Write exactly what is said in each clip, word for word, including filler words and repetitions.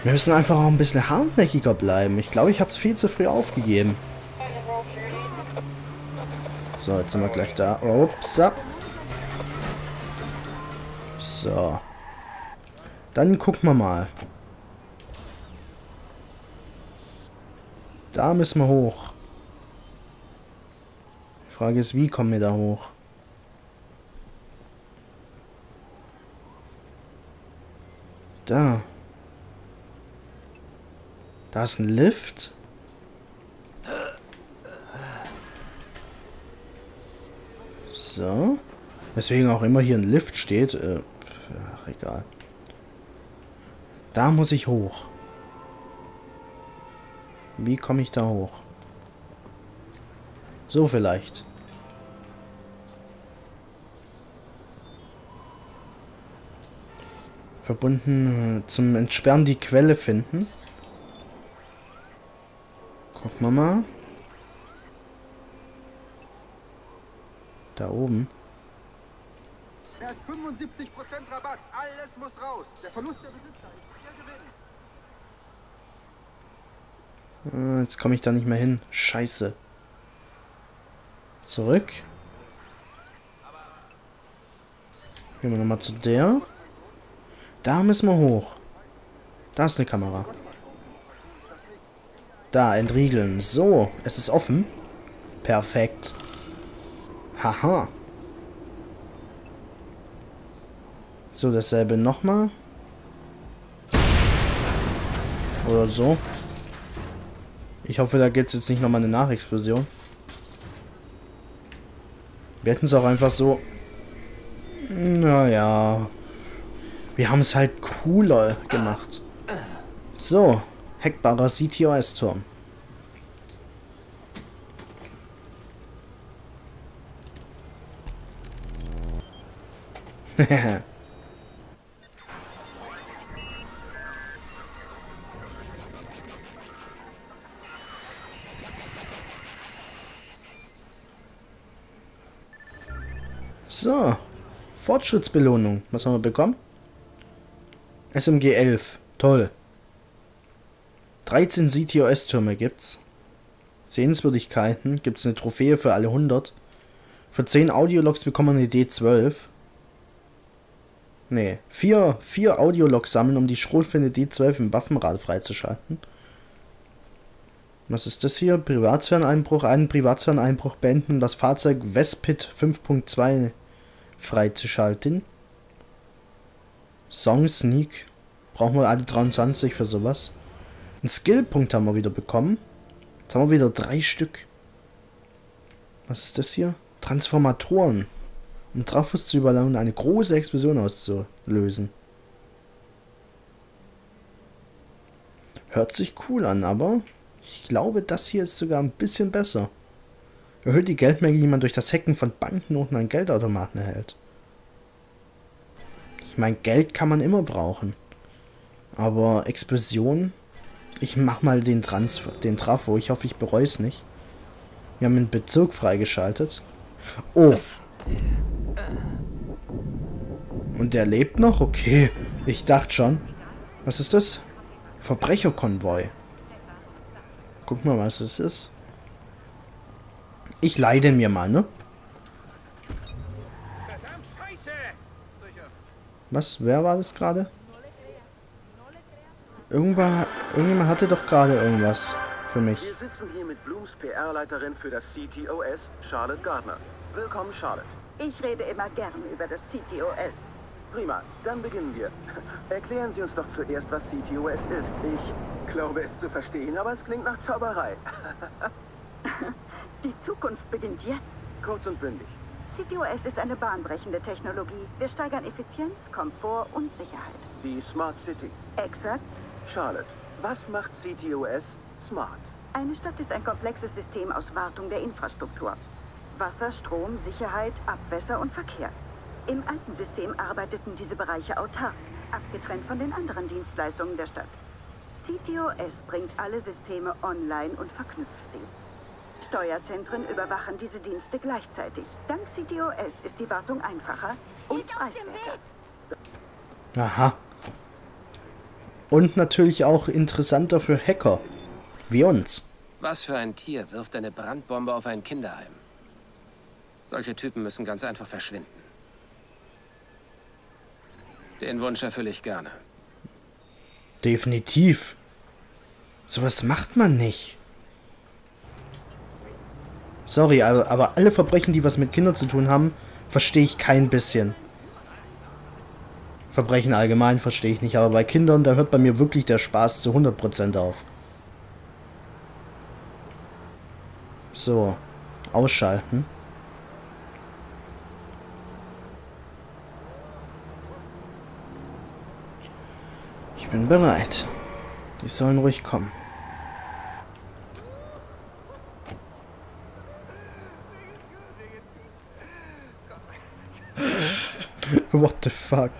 Wir müssen einfach auch ein bisschen hartnäckiger bleiben. Ich glaube, ich habe es viel zu früh aufgegeben. So, jetzt sind wir gleich da. Upsa. So. Dann gucken wir mal. Da müssen wir hoch. Die Frage ist, wie kommen wir da hoch? Da. Da ist ein Lift. So. Weswegen auch immer hier ein Lift steht. Äh, ach, egal. Da muss ich hoch. Wie komme ich da hoch? So vielleicht. Verbunden zum Entsperren die Quelle finden. Gucken wir mal. Da oben. Er hat fünfundsiebzig Prozent Rabatt. Alles muss raus. Der Verlust der Besitzer ist ihr Gewinn. Ah, jetzt komme ich da nicht mehr hin. Scheiße. Zurück. Gehen wir nochmal zu der. Da müssen wir hoch. Da ist eine Kamera. Da, entriegeln. So, es ist offen. Perfekt. Haha. So, dasselbe nochmal. Oder so. Ich hoffe, da gibt es jetzt nicht nochmal eine Nachexplosion. Wir hätten es auch einfach so... Naja... Wir haben es halt cooler gemacht. So, hackbarer C T O S-Turm. So, Fortschrittsbelohnung. Was haben wir bekommen? S M G elf. Toll. dreizehn C T O S-Türme gibt's. Sehenswürdigkeiten. Gibt's eine Trophäe für alle hundert. Für zehn Audiologs bekommen wir eine D zwölf. Nee. vier, vier Audiologs sammeln, um die Schrotflinte D zwölf im Waffenrad freizuschalten. Was ist das hier? Privatsphäreneinbruch. Einen Privatsphäreneinbruch beenden, um das Fahrzeug Vespit fünf Punkt zwei freizuschalten. Song Sneak. Brauchen wir alle dreiundzwanzig für sowas. Einen Skillpunkt haben wir wieder bekommen. Jetzt haben wir wieder drei Stück. Was ist das hier? Transformatoren. Um Trafos zu überladen und eine große Explosion auszulösen. Hört sich cool an, aber ich glaube, das hier ist sogar ein bisschen besser. Erhöht die Geldmenge, die man durch das Hacken von Banknoten an Geldautomaten erhält. Ich meine, Geld kann man immer brauchen. Aber Explosion... Ich mach mal den Transfer, den Trafo. Ich hoffe, ich bereue es nicht. Wir haben einen Bezirk freigeschaltet. Oh. Und der lebt noch? Okay. Ich dachte schon. Was ist das? Verbrecherkonvoi. Gucken wir mal, was das ist. Ich leide mir mal, ne? Was? Wer war das gerade? Irgendwann, irgendjemand hatte doch gerade irgendwas für mich. Wir sitzen hier mit Blooms P R-Leiterin für das C T O S, Charlotte Gardner. Willkommen, Charlotte. Ich rede immer gern über das C T O S. Prima, dann beginnen wir. Erklären Sie uns doch zuerst, was C T O S ist. Ich glaube, es zu verstehen, aber es klingt nach Zauberei. Die Zukunft beginnt jetzt. Kurz und bündig. C T O S ist eine bahnbrechende Technologie. Wir steigern Effizienz, Komfort und Sicherheit. Die Smart City. Exakt. Charlotte, was macht C T O S smart? Eine Stadt ist ein komplexes System aus Wartung der Infrastruktur. Wasser, Strom, Sicherheit, Abwässer und Verkehr. Im alten System arbeiteten diese Bereiche autark, abgetrennt von den anderen Dienstleistungen der Stadt. C T O S bringt alle Systeme online und verknüpft sie. Steuerzentren überwachen diese Dienste gleichzeitig. Dank C T O S ist die Wartung einfacher und preiswerter. Aha. Und natürlich auch interessanter für Hacker. Wie uns. Was für ein Tier wirft eine Brandbombe auf ein Kinderheim? Solche Typen müssen ganz einfach verschwinden. Den Wunsch erfülle ich gerne. Definitiv. Sowas macht man nicht. Sorry, aber, aber alle Verbrechen, die was mit Kindern zu tun haben, verstehe ich kein bisschen. Verbrechen allgemein verstehe ich nicht, aber bei Kindern, da hört bei mir wirklich der Spaß zu hundert Prozent auf. So, ausschalten. Ich bin bereit. Die sollen ruhig kommen. What the fuck?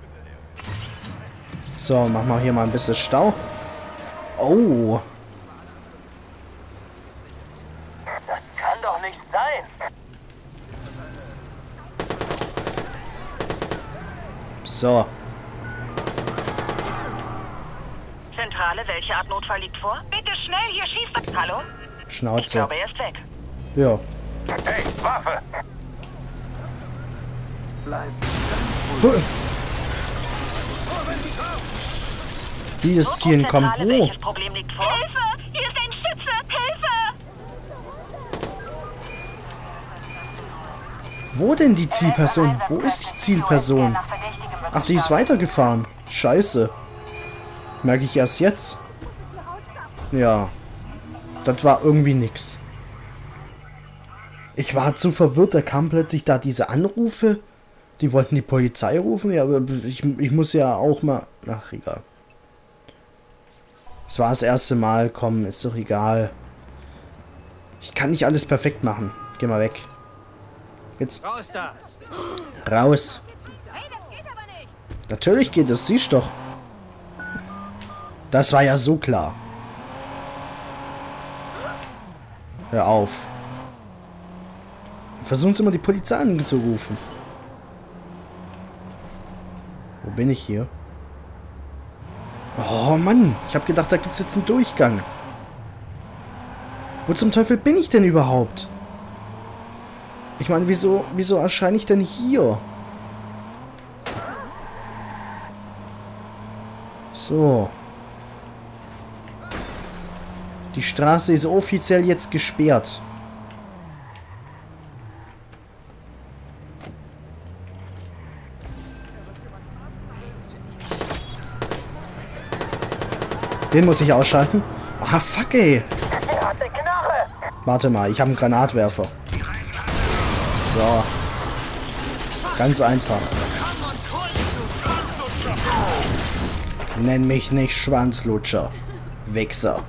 So, machen wir hier mal ein bisschen Stau. Oh. Das kann doch nicht sein. So. Zentrale, welche Art Notfall liegt vor? Bitte schnell, hier schießt... Hallo? Schnauze. Ich glaube, er ist weg. Ja. Hey, Waffe! Bleib. Wie das Zielen kommt. Wo? Welches Problem liegt vor? Hilfe! Hier ist ein Schütze! Hilfe! Wo denn die Zielperson? Wo ist die Zielperson? Ach, die ist weitergefahren. Scheiße. Merke ich erst jetzt. Ja. Das war irgendwie nix. Ich war zu verwirrt, da kamen plötzlich da diese Anrufe. Die wollten die Polizei rufen. Ja, aber ich, ich muss ja auch mal... Ach, egal. Es war das erste Mal. Komm, ist doch egal. Ich kann nicht alles perfekt machen. Geh mal weg. Jetzt. Raus da! Raus. Natürlich geht es. Siehst doch. Das war ja so klar. Hör auf. Versuchen Sie immer die Polizei anzurufen. Wo bin ich hier? Oh Mann, ich habe gedacht, da gibt es jetzt einen Durchgang. Wo zum Teufel bin ich denn überhaupt? Ich meine, wieso, wieso erscheine ich denn hier? So. Die Straße ist offiziell jetzt gesperrt. Den muss ich ausschalten. Ah, fuck, ey. Warte mal, ich habe einen Granatwerfer. So. Ganz einfach. Nenn mich nicht Schwanzlutscher. Wichser.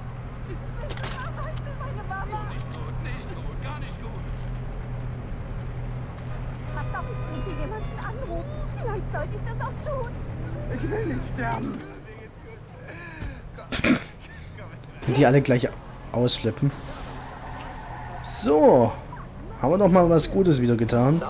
Ich will nicht sterben. Die alle gleich ausflippen. So. Haben wir doch mal was Gutes wieder getan.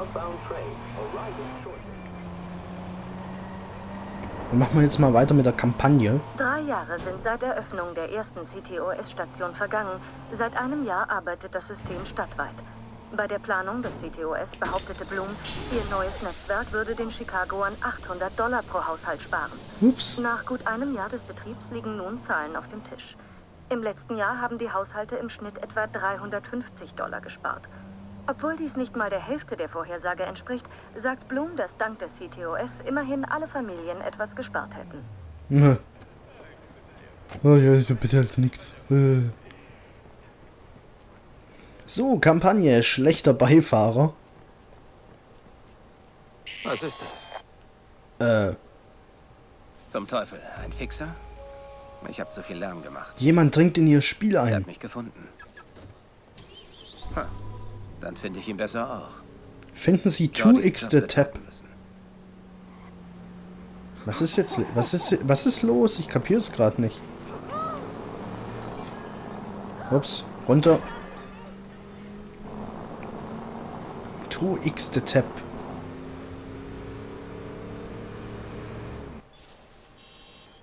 Dann machen wir jetzt mal weiter mit der Kampagne. Drei Jahre sind seit Eröffnung der ersten C T O S-Station vergangen. Seit einem Jahr arbeitet das System stadtweit. Bei der Planung des C T O S behauptete Bloom, ihr neues Netzwerk würde den Chicagoern achthundert Dollar pro Haushalt sparen. Ups. Nach gut einem Jahr des Betriebs liegen nun Zahlen auf dem Tisch. Im letzten Jahr haben die Haushalte im Schnitt etwa dreihundertfünfzig Dollar gespart. Obwohl dies nicht mal der Hälfte der Vorhersage entspricht, sagt Bloom, dass dank des C T O S immerhin alle Familien etwas gespart hätten. Ja. Oh ja, so bitte halt nix. Äh. So, Kampagne, schlechter Beifahrer. Was ist das? Äh, Zum Teufel, ein Fixer? Ich habe zu viel Lärm gemacht. jemand dringt in ihr Spiel Er ein. hat mich gefunden. Ha, dann finde ich ihn besser auch. Finden Sie two x the Tap. Was ist jetzt, was ist, was ist los? Ich kapiere es gerade nicht. Ups, runter. two x the Tap.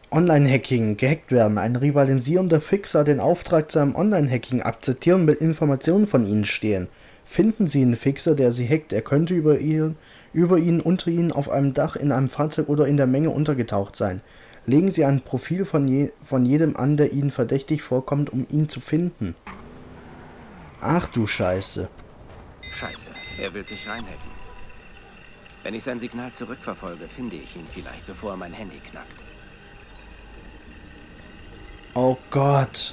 Online-Hacking, gehackt werden. Ein rivalisierender Fixer den Auftrag zu einem Online-Hacking akzeptieren, mit Informationen von Ihnen stehen. Finden Sie einen Fixer, der Sie hackt. Er könnte über, ihr, über ihn, unter Ihnen, auf einem Dach, in einem Fahrzeug oder in der Menge untergetaucht sein. Legen Sie ein Profil von, je, von jedem an, der Ihnen verdächtig vorkommt, um ihn zu finden. Ach du Scheiße. Scheiße, er will sich reinhacken. Wenn ich sein Signal zurückverfolge, finde ich ihn vielleicht, bevor er mein Handy knackt. Oh Gott.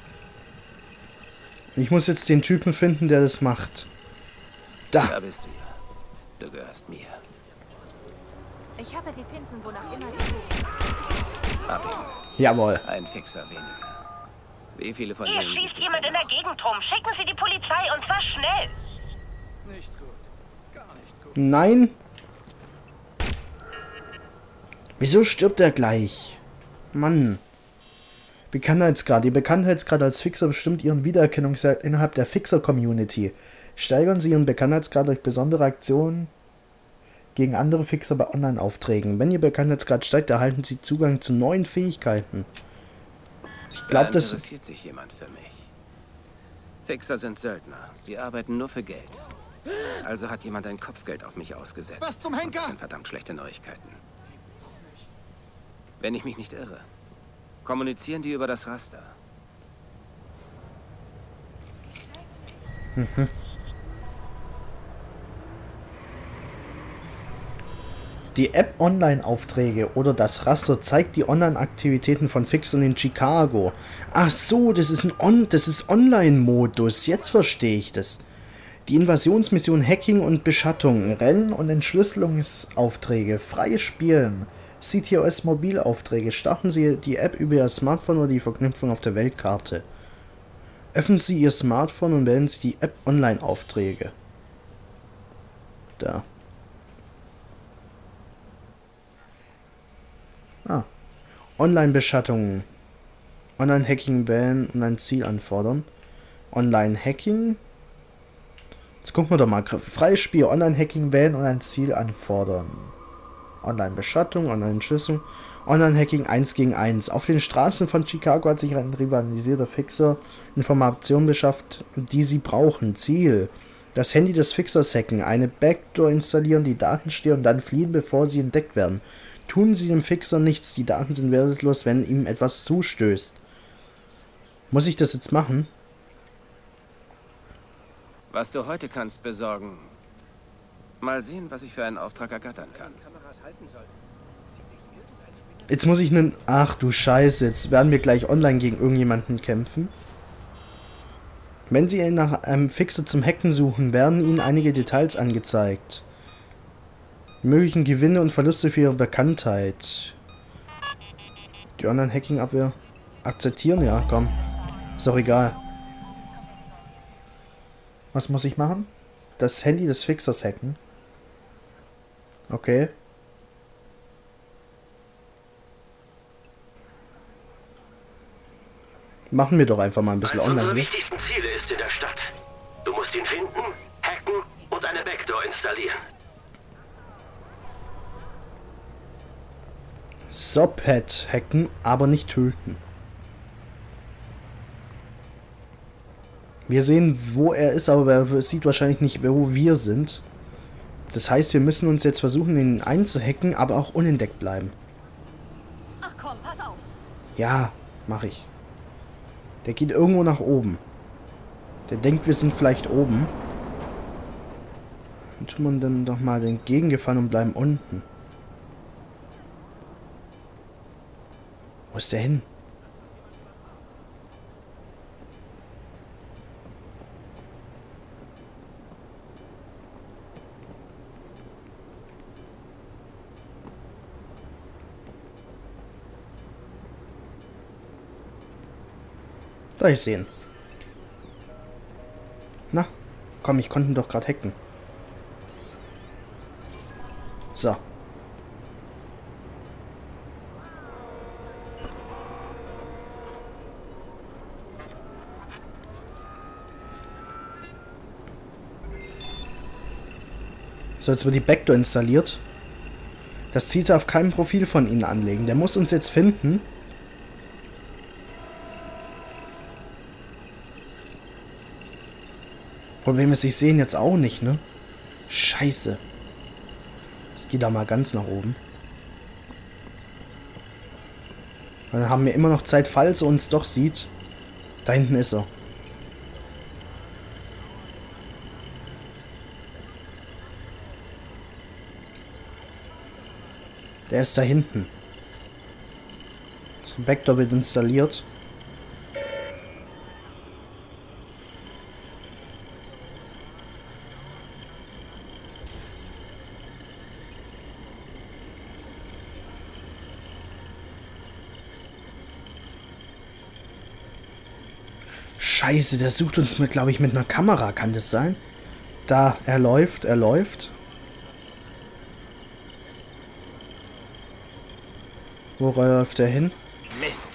Ich muss jetzt den Typen finden, der das macht. Da. Da bist du ja. Du gehörst mir. Ich hoffe, Sie finden, wonach immer Sie suchen. Ab ihm. Jawohl. Ein Fixer weniger. Wie viele von Hier ihnen schießt gibt es jemand denn in der noch? Gegend rum. Schicken Sie die Polizei und zwar schnell. Nein. Wieso stirbt er gleich? Mann. Bekanntheitsgrad. Ihr Bekanntheitsgrad als Fixer bestimmt Ihren Wiedererkennungswert innerhalb der Fixer-Community. Steigern Sie Ihren Bekanntheitsgrad durch besondere Aktionen gegen andere Fixer bei Online-Aufträgen. Wenn Ihr Bekanntheitsgrad steigt, erhalten Sie Zugang zu neuen Fähigkeiten. Ich glaube, Da das... interessiert sich jemand für mich. Fixer sind Söldner. Sie arbeiten nur für Geld. Also hat jemand ein Kopfgeld auf mich ausgesetzt. Was zum Henker? Und das sind verdammt schlechte Neuigkeiten. Wenn ich mich nicht irre, kommunizieren die über das Raster. Mhm. Die App Online-Aufträge oder das Raster zeigt die Online-Aktivitäten von Fixern in Chicago. Ach so, das ist ein On das ist Online-Modus. Jetzt verstehe ich das. Die Invasionsmission Hacking und Beschattung, Rennen- und Entschlüsselungsaufträge, freie Spielen, C T O S-Mobilaufträge. Starten Sie die App über Ihr Smartphone oder die Verknüpfung auf der Weltkarte. Öffnen Sie Ihr Smartphone und wählen Sie die App Online-Aufträge. Da. Ah. Online-Beschattungen. Online-Hacking wählen und ein Ziel anfordern. Online-Hacking. Jetzt gucken wir doch mal. Freies Spiel. Online-Hacking wählen und ein Ziel anfordern. Online-Beschattung, Online-Entschlüsselung. Online-Hacking eins gegen eins. Auf den Straßen von Chicago hat sich ein rivalisierter Fixer Informationen beschafft, die sie brauchen. Ziel. Das Handy des Fixers hacken. Eine Backdoor installieren, die Daten stehlen und dann fliehen, bevor sie entdeckt werden. Tun Sie dem Fixer nichts. Die Daten sind wertlos, wenn ihm etwas zustößt. Muss ich das jetzt machen? Was du heute kannst besorgen. Mal sehen, was ich für einen Auftrag ergattern kann. Jetzt muss ich einen... Ach du Scheiße, jetzt werden wir gleich online gegen irgendjemanden kämpfen. Wenn Sie nach einem Fixer zum Hacken suchen, werden Ihnen einige Details angezeigt. Die möglichen Gewinne und Verluste für Ihre Bekanntheit. Die Online-Hacking-Abwehr akzeptieren? Ja, komm. Ist doch egal. Was muss ich machen? Das Handy des Fixers hacken. Okay. Machen wir doch einfach mal ein bisschen Eins online unserer hier. wichtigsten Ziele ist in der Stadt. Du musst ihn finden, hacken und eine Backdoor installieren. Subhead hacken, aber nicht töten. Wir sehen, wo er ist, aber er sieht wahrscheinlich nicht, wo wir sind. Das heißt, wir müssen uns jetzt versuchen, ihn einzuhacken, aber auch unentdeckt bleiben. Ach komm, pass auf. Ja, mache ich. Der geht irgendwo nach oben. Der denkt, wir sind vielleicht oben. Dann tun wir dann doch mal den Gegengefallen und bleiben unten. Wo ist der hin? Da ich sehen. Na, komm, ich konnte ihn doch gerade hacken. So. So, jetzt wird die Backdoor installiert. Das Ziel darf kein Profil von ihnen anlegen. Der muss uns jetzt finden. Problem ist, ich sehe ihn jetzt auch nicht, ne? Scheiße. Ich gehe da mal ganz nach oben. Dann haben wir immer noch Zeit, falls er uns doch sieht. Da hinten ist er. Der ist da hinten. Das Vector wird installiert. Scheiße, der sucht uns mit, glaube ich, mit einer Kamera. Kann das sein? Da, er läuft, er läuft. Wo läuft er hin? Mist.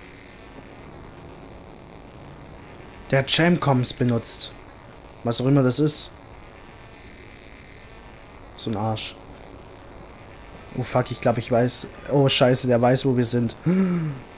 Der hat Jamcoms benutzt. Was auch immer das ist. So ein Arsch. Oh fuck, ich glaube, ich weiß. Oh scheiße, der weiß, wo wir sind.